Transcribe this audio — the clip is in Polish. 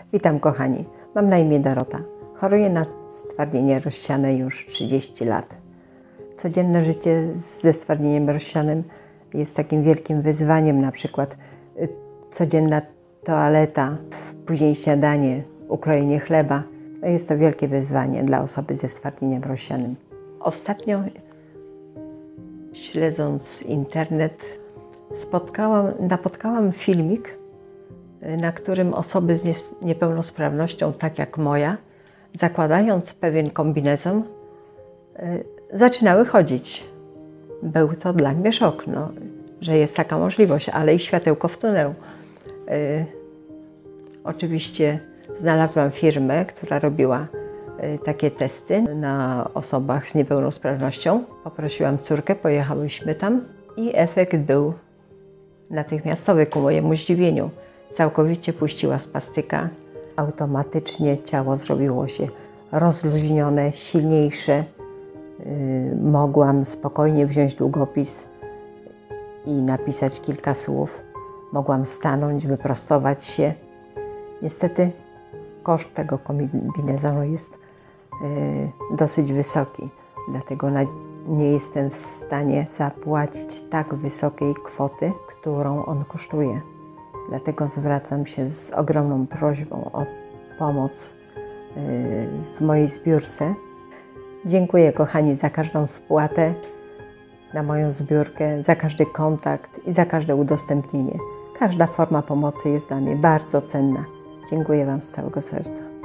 Witam kochani, mam na imię Dorota. Choruję na stwardnienie rozsiane już 30 lat. Codzienne życie ze stwardnieniem rozsianym jest takim wielkim wyzwaniem, na przykład codzienna toaleta, później śniadanie, ukrojenie chleba. Jest to wielkie wyzwanie dla osoby ze stwardnieniem rozsianym. Ostatnio, śledząc internet, napotkałam filmik, na którym osoby z niepełnosprawnością, tak jak moja, zakładając pewien kombinezon, zaczynały chodzić. Był to dla mnie szok, że jest taka możliwość, ale i światełko w tunelu. Oczywiście znalazłam firmę, która robiła takie testy na osobach z niepełnosprawnością. Poprosiłam córkę, pojechałyśmy tam i efekt był natychmiastowy ku mojemu zdziwieniu. Całkowicie puściła z pastyka. Automatycznie ciało zrobiło się rozluźnione, silniejsze. Mogłam spokojnie wziąć długopis i napisać kilka słów. Mogłam stanąć, wyprostować się. Niestety koszt tego kombinezonu jest dosyć wysoki, dlatego nie jestem w stanie zapłacić tak wysokiej kwoty, którą on kosztuje. Dlatego zwracam się z ogromną prośbą o pomoc w mojej zbiórce. Dziękuję kochani za każdą wpłatę na moją zbiórkę, za każdy kontakt i za każde udostępnienie. Każda forma pomocy jest dla mnie bardzo cenna. Dziękuję Wam z całego serca.